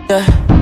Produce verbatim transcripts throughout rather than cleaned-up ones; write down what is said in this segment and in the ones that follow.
Yeah.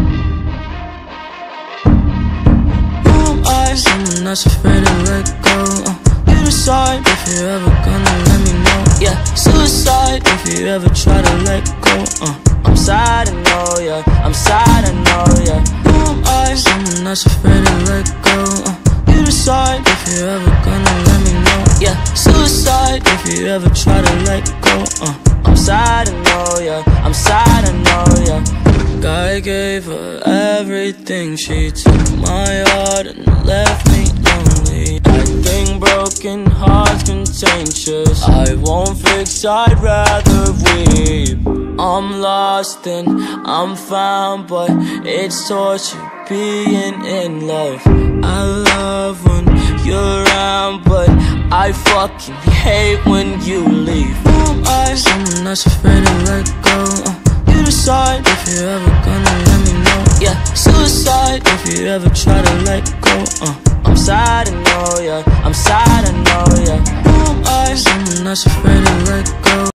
Who am I? Someone that's afraid to let go. uh, You decide if you're ever gonna let me know. Yeah, suicide if you ever try to let go. uh, I'm sad, I know, yeah. I'm sad, I know, yeah. Who am I? Someone that's afraid to let go. uh, You decide if you're ever gonna let me know. Yeah, suicide if you ever try to let go. uh, I'm sad, I know, yeah. I'm sad, I know, yeah. I gave her everything. She took my heart and left me lonely. I think broken hearts contagious. I won't fix, I'd rather weep. I'm lost and I'm found, but it's torture being in love. I love when you're around, but I fucking hate when you leave. Who am I? Someone that's afraid to let go. uh, You decide if you're ever gonna let me know. Yeah, suicide if you ever try to let go. uh, I'm sad, I know, yeah. I'm sad, I know, yeah. Who am I? Someone that's afraid to let go.